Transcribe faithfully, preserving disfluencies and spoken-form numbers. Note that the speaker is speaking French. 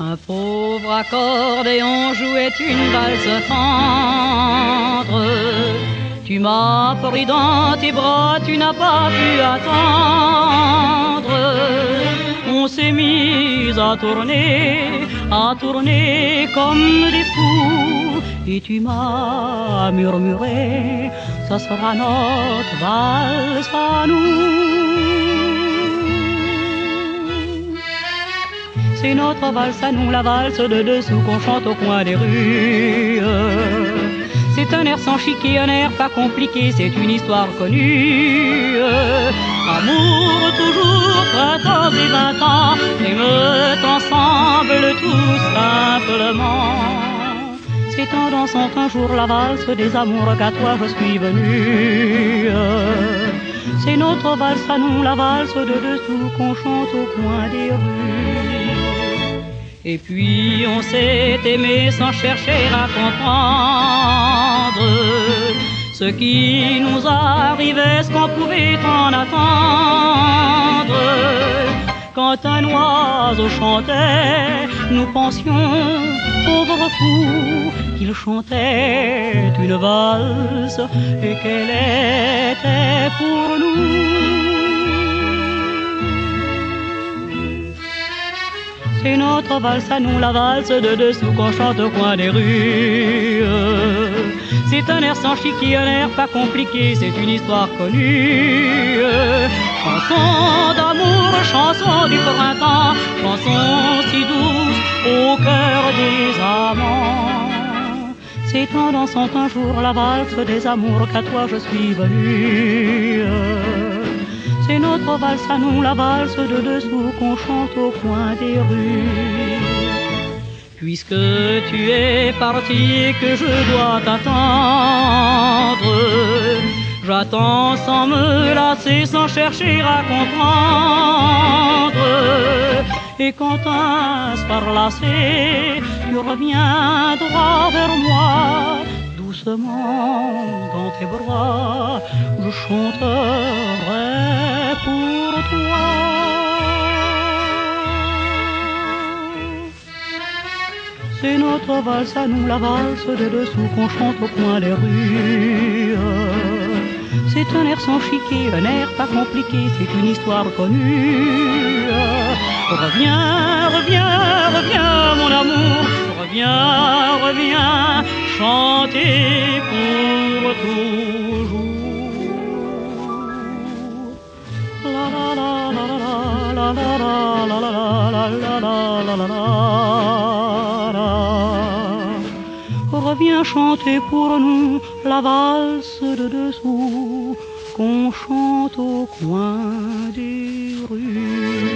Un pauvre accordéon jouait une valse tendre. Tu m'as pris dans tes bras, tu n'as pas pu attendre. On s'est mis à tourner, à tourner comme des fous. Et tu m'as murmuré, ça sera notre valse à nous. C'est notre valse à nous, la valse de dessous qu'on chante au coin des rues. C'est un air sans chiquet, un air pas compliqué, c'est une histoire connue. Amour toujours, printemps et vingt ans, émeute ensemble tout simplement. C'est en dansant un jour la valse des amours qu'à toi je suis venu. C'est notre valse à nous, la valse de dessous qu'on chante au coin des rues. Et puis on s'est aimé sans chercher à comprendre ce qui nous arrivait, ce qu'on pouvait en attendre. Quand un oiseau chantait, nous pensions, pauvre fou, qu'il chantait une valse et qu'elle était pour nous. C'est notre valse à nous, la valse de dessous qu'on chante au coin des rues. C'est un air sans chiquet, un air pas compliqué, c'est une histoire connue. Chanson d'amour, chanson du printemps, chanson si douce au cœur des amants. C'est en dansant un jour la valse des amours qu'à toi je suis venu. C'est notre valse à nous, la valse de dessous qu'on chante au coin des rues. Puisque tu es parti et que je dois t'attendre, j'attends sans me lasser, sans chercher à comprendre. Et quand un soir lassé, tu reviendras vers moi, doucement dans tes bras, je chanterai pour toi. C'est notre valse à nous, la valse de dessous qu'on chante au coin des rues. C'est un air sans chiquet, un air pas compliqué, c'est une histoire connue. Reviens, reviens, reviens mon amour, reviens, reviens, chanter pour toujours. La la la la la la la la la la la la la la. Reviens chanter pour nous la valse de dessous qu'on chante au coin des rues.